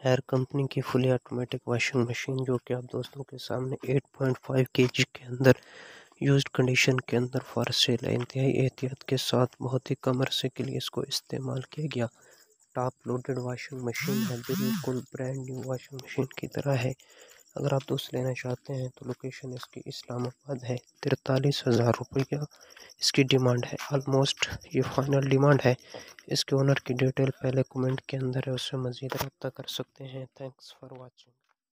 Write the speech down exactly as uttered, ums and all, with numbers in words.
Air company की fully automatic washing machine, जो कि आप दोस्तों के सामने आठ पॉइंट पाँच केजी के अंदर यूज्ड कंडीशन के अंदर फॉर सेल है। इंतहाई एहतियात के साथ बहुत ही कम अरसे के लिए इसको इस्तेमाल किया गया टॉप लोडेड वॉशिंग मशीन है। बिल्कुल ब्रांड न्यू वॉशिंग मशीन की तरह है। अगर आप दोस्त लेना चाहते हैं तो लोकेशन इसकी इस्लामाबाद है। तिरतालीस हज़ार रुपया इसकी डिमांड है। ऑलमोस्ट ये फाइनल डिमांड है। इसके ओनर की डिटेल पहले कमेंट के अंदर है, उससे मज़ीद रब्ता कर सकते हैं। Thanks for watching.